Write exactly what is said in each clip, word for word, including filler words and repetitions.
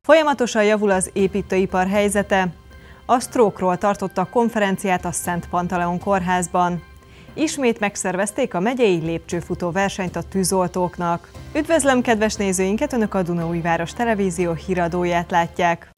Folyamatosan javul az építőipar helyzete. A stroke-ról tartottak konferenciát a Szent Pantaleon kórházban. Ismét megszervezték a megyei lépcsőfutó versenyt a tűzoltóknak. Üdvözlöm kedves nézőinket, Önök a Dunaújváros Televízió híradóját látják.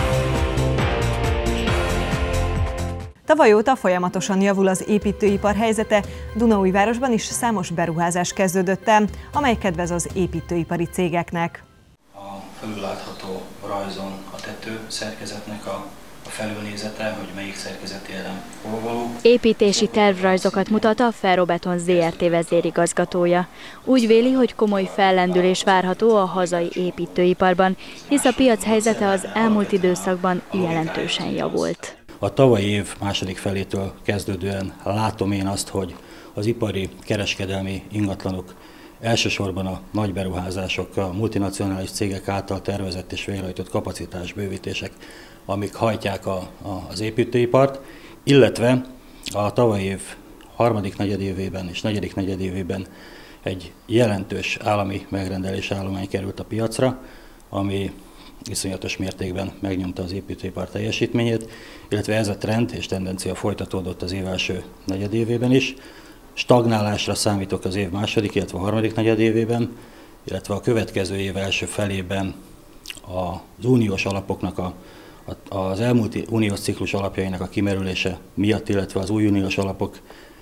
Tavaly óta folyamatosan javul az építőipar helyzete, Dunaújvárosban is számos beruházás kezdődött el, amely kedvez az építőipari cégeknek. A felüllátható rajzon a tető szerkezetnek a a felülnézete, hogy melyik szerkezeti elem hol való. Építési tervrajzokat mutat a Ferrobeton zé er té vezérigazgatója. Úgy véli, hogy komoly fellendülés várható a hazai építőiparban, hisz a piac helyzete az elmúlt időszakban jelentősen javult. A tavalyi év második felétől kezdődően látom én azt, hogy az ipari, kereskedelmi ingatlanok, elsősorban a nagy beruházások, a multinacionális cégek által tervezett és végrehajtott kapacitásbővítések, amik hajtják a, a, az építőipart, illetve a tavalyi év harmadik negyedévében és negyedik negyedévében egy jelentős állami megrendelés állomány került a piacra, ami iszonyatos mértékben megnyomta az építőipar teljesítményét, illetve ez a trend és tendencia folytatódott az év első negyedévében is. Stagnálásra számítok az év második, illetve a harmadik negyedévében, illetve a következő év első felében az uniós alapoknak a az elmúlt uniós ciklus alapjainak a kimerülése miatt, illetve az új uniós alapok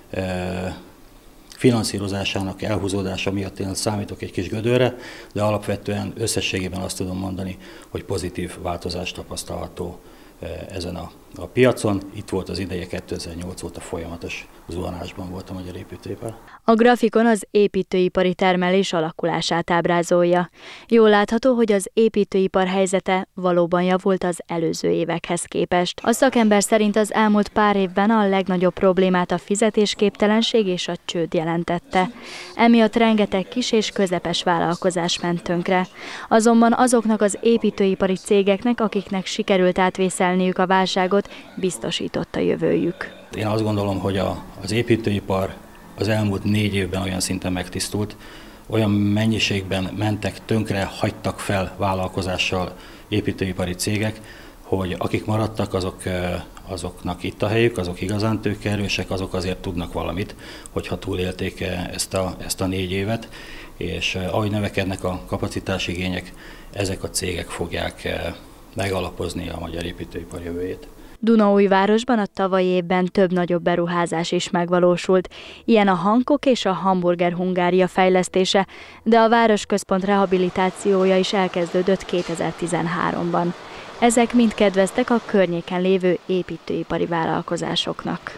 finanszírozásának elhúzódása miatt én számítok egy kis gödörre, de alapvetően összességében azt tudom mondani, hogy pozitív változás tapasztalható ezen a, a piacon. Itt volt az ideje, kétezer-nyolc óta folyamatos zuhanásban volt a magyar építőipar. A grafikon az építőipari termelés alakulását ábrázolja. Jól látható, hogy az építőipar helyzete valóban javult az előző évekhez képest. A szakember szerint az elmúlt pár évben a legnagyobb problémát a fizetésképtelenség és a csőd jelentette. Emiatt rengeteg kis és közepes vállalkozás ment tönkre. Azonban azoknak az építőipari cégeknek, akiknek sikerült átvészelniük a válságot, biztosított a jövőjük. Én azt gondolom, hogy a, az építőipar az elmúlt négy évben olyan szinten megtisztult, olyan mennyiségben mentek tönkre, hagytak fel vállalkozással építőipari cégek, hogy akik maradtak, azok, azoknak itt a helyük, azok igazán tőkeerősek, azok azért tudnak valamit, hogyha túlélték ezt a, ezt a négy évet, és ahogy növekednek a kapacitásigények, ezek a cégek fogják megalapozni a magyar építőipar jövőjét. Dunaújvárosban a tavalyi évben több nagyobb beruházás is megvalósult, ilyen a Hankook és a Hamburger Hungária fejlesztése, de a városközpont rehabilitációja is elkezdődött kétezer-tizenháromban. Ezek mind kedveztek a környéken lévő építőipari vállalkozásoknak.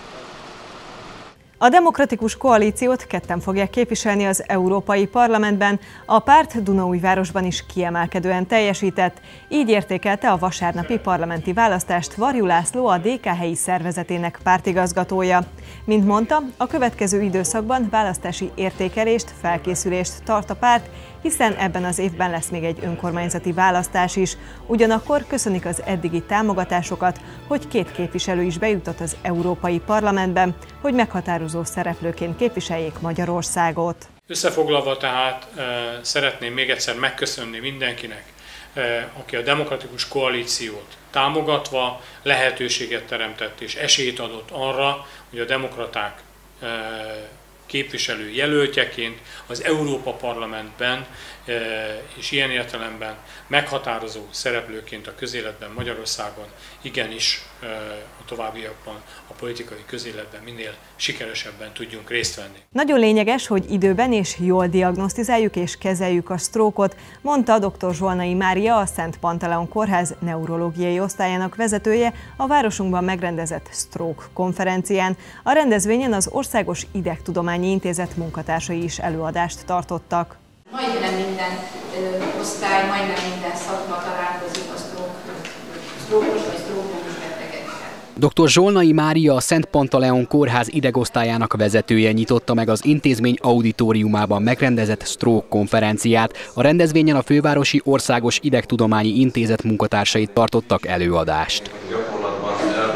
A Demokratikus Koalíciót ketten fogják képviselni az Európai Parlamentben, a párt Dunaújvárosban is kiemelkedően teljesített, így értékelte a vasárnapi parlamenti választást Varjú László, a dé ká helyi szervezetének pártigazgatója. Mint mondta, a következő időszakban választási értékelést, felkészülést tart a párt, hiszen ebben az évben lesz még egy önkormányzati választás is. Ugyanakkor köszönik az eddigi támogatásokat, hogy két képviselő is bejutott az Európai Parlamentben, hogy meghatározó szereplőként képviseljék Magyarországot. Összefoglalva tehát szeretném még egyszer megköszönni mindenkinek, aki a Demokratikus Koalíciót támogatva lehetőséget teremtett és esélyt adott arra, hogy a demokraták képviselő jelöltjeként az Európa Parlamentben és ilyen értelemben meghatározó szereplőként a közéletben Magyarországon igenis a továbbiakban a politikai közéletben minél sikeresebben tudjunk részt venni. Nagyon lényeges, hogy időben és jól diagnosztizáljuk és kezeljük a sztrókot, mondta dr. Zsolnai Mária, a Szent Pantaleon Kórház neurológiai osztályának vezetője a városunkban megrendezett stroke konferencián. A rendezvényen az Országos Idegtudományi Intézet munkatársai is előadást tartottak. Majdnem minden ö, osztály, majdnem minden szakma találkozik a sztrókos vagy sztrókos betegekkel. doktor Zsolnai Mária, a Szent Pantaleon Kórház idegosztályának vezetője nyitotta meg az intézmény auditoriumában megrendezett stroke konferenciát. A rendezvényen a Fővárosi Országos Idegtudományi Intézet munkatársai tartottak előadást. Gyakorlatban eldönteni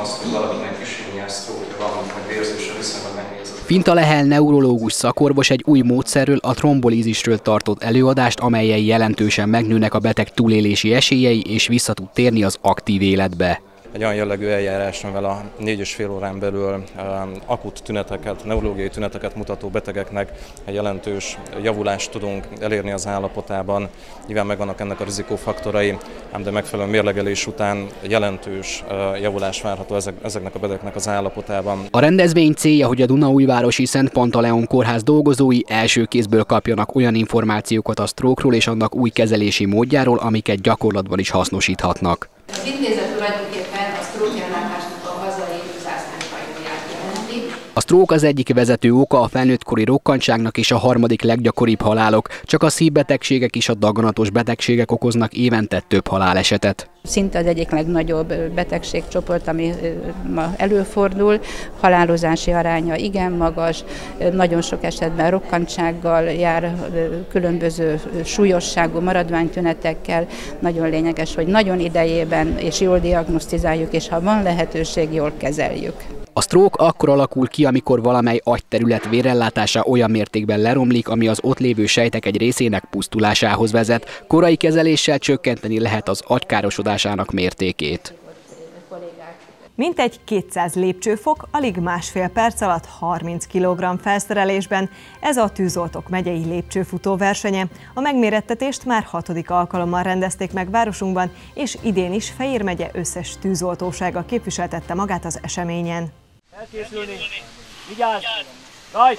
azt, hogy valakinek isménye sztrókja van, vagy vérzésre viszonylag nehéz. Finta Lehel neurológus szakorvos egy új módszerről, a trombolízisről tartott előadást, amellyel jelentősen megnőnek a beteg túlélési esélyei, és vissza tud térni az aktív életbe. Egy olyan jellegű eljárás, amivel a négy és fél órán belül akut tüneteket, neurológiai tüneteket mutató betegeknek egy jelentős javulást tudunk elérni az állapotában. Nyilván megvannak ennek a rizikófaktorai, ám de megfelelő mérlegelés után jelentős javulás várható ezeknek a betegeknek az állapotában. A rendezvény célja, hogy a Dunaújvárosi Szent Pantaleon Kórház dolgozói első kézből kapjanak olyan információkat a sztrókról és annak új kezelési módjáról, amiket gyakorlatban is hasznosíthatnak. Az intézet tulajdonképpen a sztrókellátásnak a hazai zászlányfajtáját jelenti. A sztrók az egyik vezető oka a felnőttkori rokkantságnak és a harmadik leggyakoribb halálok. Csak a szívbetegségek és a daganatos betegségek okoznak évente több halálesetet. Szinte az egyik legnagyobb betegségcsoport, ami ma előfordul, halálozási aránya igen magas, nagyon sok esetben rokkantsággal jár, különböző súlyosságú maradványtünetekkel. Nagyon lényeges, hogy nagyon idejében és jól diagnosztizáljuk, és ha van lehetőség, jól kezeljük. A stroke akkor alakul ki, amikor valamely agyterület vérellátása olyan mértékben leromlik, ami az ott lévő sejtek egy részének pusztulásához vezet. Korai kezeléssel csökkenteni lehet az agy károsodásának mértékét. Mintegy kétszáz lépcsőfok, alig másfél perc alatt harminc kilogramm felszerelésben. Ez a Tűzoltók megyei lépcsőfutó versenye. A megmérettetést már hatodik alkalommal rendezték meg városunkban, és idén is Fejér megye összes tűzoltósága képviseltette magát az eseményen. Elkészülni! Vigyázz! Rajt!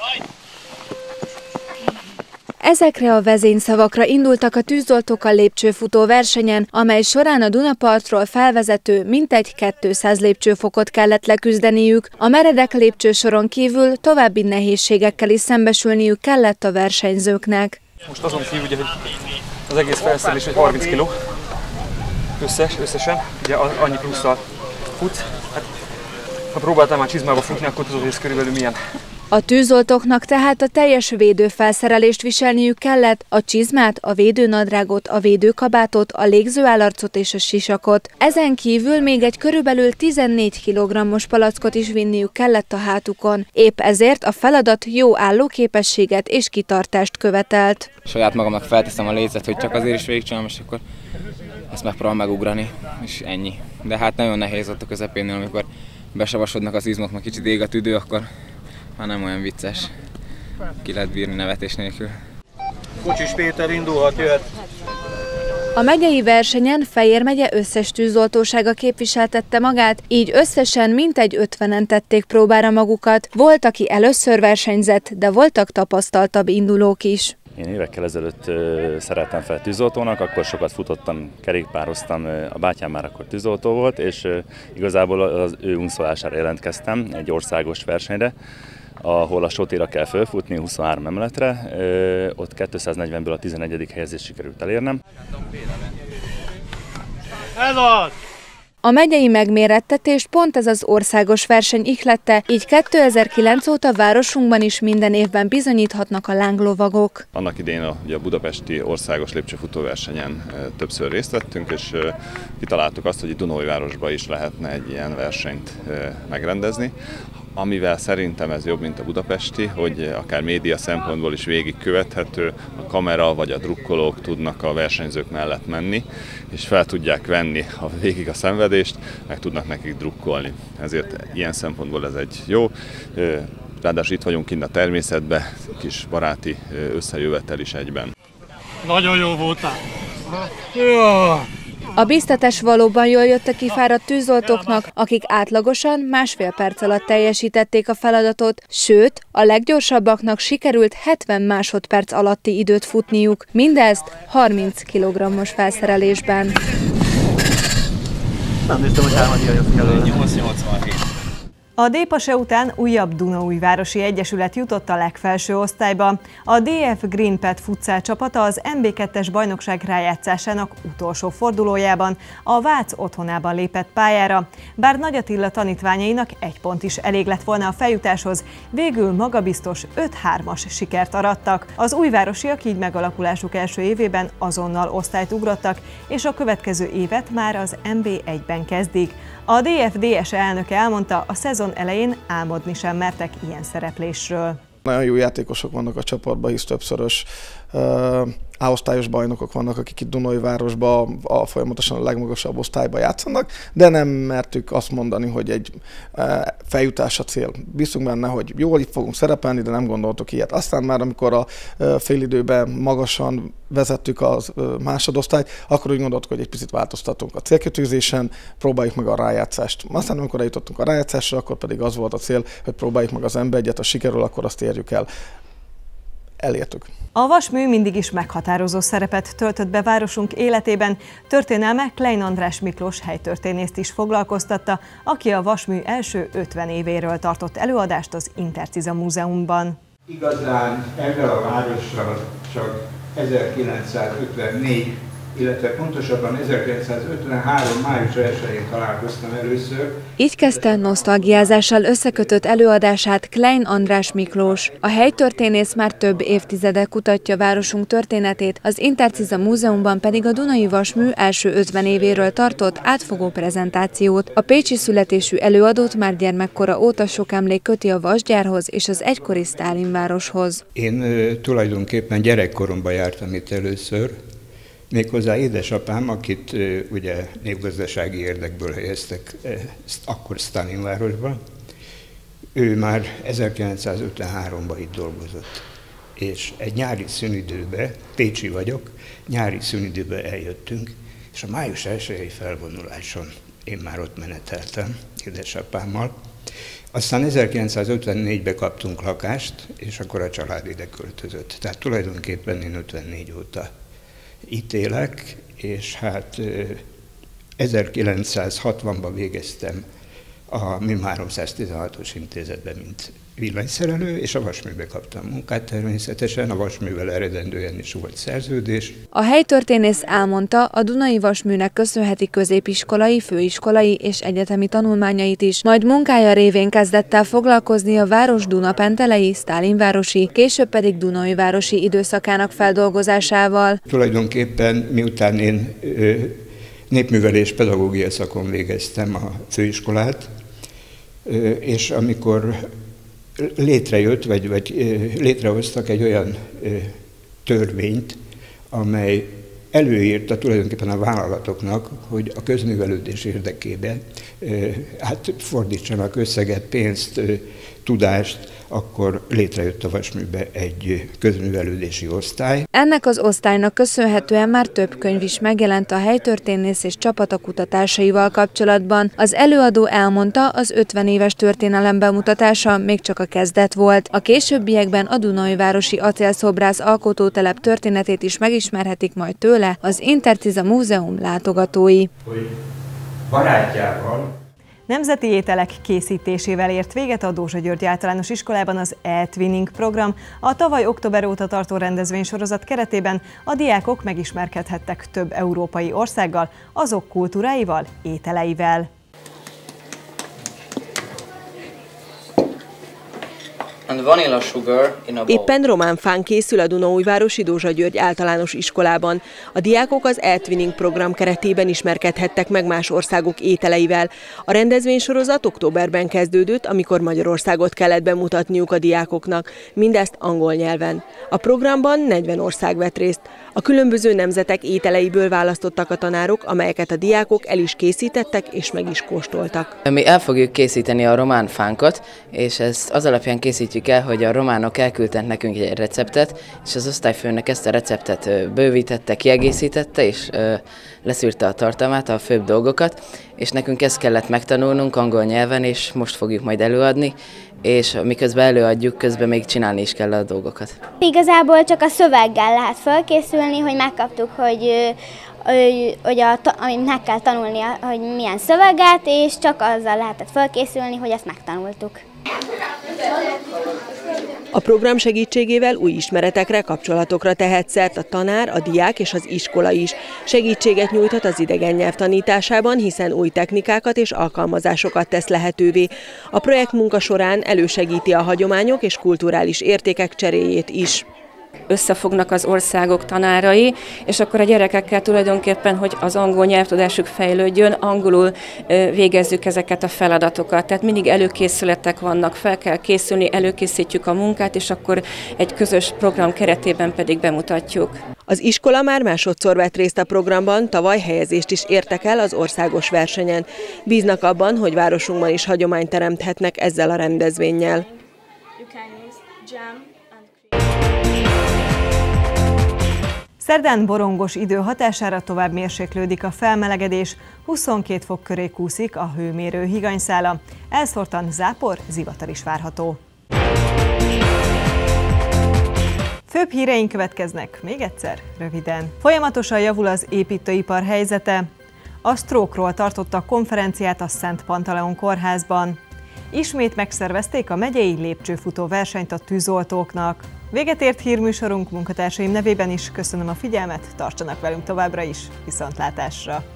Ezekre a vezényszavakra indultak a tűzoltók a lépcsőfutó versenyen, amely során a Dunapartról felvezető mintegy kétszáz lépcsőfokot kellett leküzdeniük. A meredek lépcsősoron kívül további nehézségekkel is szembesülniük kellett a versenyzőknek. Most azon kívül, ugye, hogy az egész felszerelés egy harminc kiló összes, összesen, ugye annyi plusszal futsz. Hát, ha próbáltál már csizmába futni, akkor tudod, hogy ez körülbelül milyen. A tűzoltóknak tehát a teljes védőfelszerelést viselniük kellett, a csizmát, a védőnadrágot, a védőkabátot, a légzőállarcot és a sisakot. Ezen kívül még egy körülbelül tizennégy kilogrammos palackot is vinniük kellett a hátukon. Épp ezért a feladat jó állóképességet és kitartást követelt. Saját magamnak felteszem a lécet, hogy csak azért is végigcsinálom, és akkor ezt megpróbálom megugrani, és ennyi. De hát nagyon nehéz ott a közepénél, amikor besavasodnak az izmok, meg kicsit ég a tüdő, akkor már nem olyan vicces. Ki lehet bírni nevetés nélkül. Kocsis Péter indulhat, jöhet. A megyei versenyen Fejér megye összes tűzoltósága képviseltette magát, így összesen mintegy ötvenen tették próbára magukat. Volt, aki először versenyzett, de voltak tapasztaltabb indulók is. Én évekkel ezelőtt szereltem fel tűzoltónak, akkor sokat futottam, kerékpároztam, a bátyám már akkor tűzoltó volt, és igazából az ő unszolására jelentkeztem egy országos versenyre, ahol a Sotéra kell fölfutni huszonhárom emeletre, ott kétszáznegyvenből a tizennegyedik helyezést sikerült elérnem. Ez az! A megyei megmérettetést pont ez az országos verseny ihlette, így kétezer-kilenc óta városunkban is minden évben bizonyíthatnak a lánglovagok. Annak idején a, ugye a budapesti országos lépcsőfutóversenyen többször részt vettünk, és kitaláltuk azt, hogy a Dunaújvárosban is lehetne egy ilyen versenyt megrendezni, amivel szerintem ez jobb, mint a budapesti, hogy akár média szempontból is végigkövethető, a kamera vagy a drukkolók tudnak a versenyzők mellett menni, és fel tudják venni a végig a szenvedést, meg tudnak nekik drukkolni. Ezért ilyen szempontból ez egy jó. Ráadásul itt vagyunk kint a természetben, kis baráti összejövetel is egyben. Nagyon jó voltál! Jó! A bíztatás valóban jól jött a kifáradt tűzoltóknak, akik átlagosan másfél perc alatt teljesítették a feladatot, sőt, a leggyorsabbaknak sikerült hetven másodperc alatti időt futniuk, mindezt harminc kilogrammos felszerelésben. Nem néztem, hogy hárman jött kellene. nyolc nyolcvanhét. A Dépase után újabb Dunaújvárosi Egyesület jutott a legfelső osztályba. A dé ef Greenpad futsal csapata az en bé kettes bajnokság rájátszásának utolsó fordulójában a Vác otthonában lépett pályára. Bár Nagy Attila tanítványainak egy pont is elég lett volna a feljutáshoz, végül magabiztos öt hármas sikert arattak. Az újvárosiak így megalakulásuk első évében azonnal osztályt ugrottak, és a következő évet már az en bé egyben kezdik. A dé ef dé es elnöke elmondta, a szezon elején álmodni sem mertek ilyen szereplésről. Nagyon jó játékosok vannak a csapatban, hisz többszörös uh, A-osztályos bajnokok vannak, akik itt Dunaújvárosban a folyamatosan a legmagasabb osztályban játszanak, de nem mertük azt mondani, hogy egy uh, feljutás a cél. Bízunk benne, hogy jól itt fogunk szerepelni, de nem gondoltuk ilyet. Aztán már amikor a uh, félidőben magasan vezettük a uh, másodosztályt, akkor úgy gondoltuk, hogy egy picit változtatunk a célkötőzésen, próbáljuk meg a rájátszást. Aztán amikor eljutottunk a rájátszásra, akkor pedig az volt a cél, hogy próbáljuk meg az en bé egyet, ha sikerül, akkor azt érjük el. Elértük. A vasmű mindig is meghatározó szerepet töltött be városunk életében. Történelme Klein András Miklós helytörténészt is foglalkoztatta, aki a vasmű első ötven évéről tartott előadást az Interciza Múzeumban. Igazán ezzel a várossal csak ezerkilencszázötvennégy, illetve pontosabban ezerkilencszázötvenhárom. május elsején találkoztam először. Így kezdte nosztalgiázással összekötött előadását Klein András Miklós. A helytörténész már több évtizede kutatja városunk történetét, az Interciza Múzeumban pedig a Dunai Vasmű első ötven évéről tartott átfogó prezentációt. A pécsi születésű előadót már gyermekkora óta sok emlék köti a vasgyárhoz és az egykori Sztálinvároshoz. Én ö, tulajdonképpen gyerekkoromban jártam itt először, méghozzá édesapám, akit uh, ugye népgazdasági érdekből helyeztek uh, akkor Sztálinvárosba, ő már ezerkilencszázötvenháromban itt dolgozott. És egy nyári szünidőbe, pécsi vagyok, nyári szünidőbe eljöttünk, és a május elsejei felvonuláson én már ott meneteltem édesapámmal. Aztán ezerkilencszázötvennégyben kaptunk lakást, és akkor a család ide költözött. Tehát tulajdonképpen én ötvennégy óta itt élek, és hát ezerkilencszázhatvanban végeztem a MIM háromszáztizenhatos intézetben, mint villanyszerelő, és a vasműbe kaptam munkát természetesen, a vasművel eredendően is volt szerződés. A helytörténész elmondta, a Dunai Vasműnek köszönheti középiskolai, főiskolai és egyetemi tanulmányait is, majd munkája révén kezdett el foglalkozni a város dunapentelei, sztálinvárosi, később pedig Dunaújvárosi időszakának feldolgozásával. Tulajdonképpen miután én ö, népművelés pedagógia szakon végeztem a főiskolát, ö, és amikor létrejött, vagy, vagy létrehoztak egy olyan törvényt, amely előírta tulajdonképpen a vállalatoknak, hogy a közművelődés érdekében hát fordítsanak összeget, pénzt, tudást, akkor létrejött a vasműbe egy közművelődési osztály. Ennek az osztálynak köszönhetően már több könyv is megjelent a helytörténész és csapata kutatásaival kapcsolatban. Az előadó elmondta, az ötven éves történelem bemutatása még csak a kezdet volt. A későbbiekben a Dunaújvárosi acélszobrász alkotótelep történetét is megismerhetik majd tőle az Interciza Múzeum látogatói. Hogy barátjával nemzeti ételek készítésével ért véget a Dózsa György Általános Iskolában az e-twinning program. A tavaly október óta tartó rendezvénysorozat keretében a diákok megismerkedhettek több európai országgal, azok kultúráival, ételeivel. Éppen román fán készül a Dunaújvárosi Dózsa György Általános Iskolában. A diákok az e-twinning program keretében ismerkedhettek meg más országok ételeivel. A rendezvénysorozat októberben kezdődött, amikor Magyarországot kellett bemutatniuk a diákoknak, mindezt angol nyelven. A programban negyven ország vett részt. A különböző nemzetek ételeiből választottak a tanárok, amelyeket a diákok el is készítettek és meg is kóstoltak. Mi el fogjuk készíteni a román fánkat, és ezt az alapján készítjük el, hogy a románok elküldtek nekünk egy receptet, és az osztályfőnök ezt a receptet bővítette, kiegészítette, és leszűrte a tartalmát, a főbb dolgokat, és nekünk ezt kellett megtanulnunk angol nyelven, és most fogjuk majd előadni, és miközben előadjuk, közben még csinálni is kell a dolgokat. Igazából csak a szöveggel lehet felkészülni, hogy megkaptuk, hogy hogy a, amit meg kell tanulni, hogy milyen szöveget, és csak azzal lehetett felkészülni, hogy ezt megtanultuk. A program segítségével új ismeretekre, kapcsolatokra tehet szert a tanár, a diák és az iskola is. Segítséget nyújthat az idegen nyelv tanításában, hiszen új technikákat és alkalmazásokat tesz lehetővé. A projektmunka során elősegíti a hagyományok és kulturális értékek cseréjét is. Összefognak az országok tanárai, és akkor a gyerekekkel tulajdonképpen, hogy az angol nyelvtudásuk fejlődjön, angolul végezzük ezeket a feladatokat. Tehát mindig előkészületek vannak, fel kell készülni, előkészítjük a munkát, és akkor egy közös program keretében pedig bemutatjuk. Az iskola már másodszor vett részt a programban, tavaly helyezést is értek el az országos versenyen. Bíznak abban, hogy városunkban is hagyományt teremthetnek ezzel a rendezvénnyel. Szerdán borongos idő hatására tovább mérséklődik a felmelegedés, huszonkét fok köré kúszik a hőmérő higanyszála. Elszórtan zápor, zivatar is várható. Főbb híreink következnek, még egyszer, röviden. Folyamatosan javul az építőipar helyzete. A stroke-ról tartottak konferenciát a Szent Pantaleon kórházban. Ismét megszervezték a megyei lépcsőfutó versenyt a tűzoltóknak. Véget ért hírműsorunk, munkatársaim nevében is köszönöm a figyelmet, tartsanak velünk továbbra is, viszontlátásra!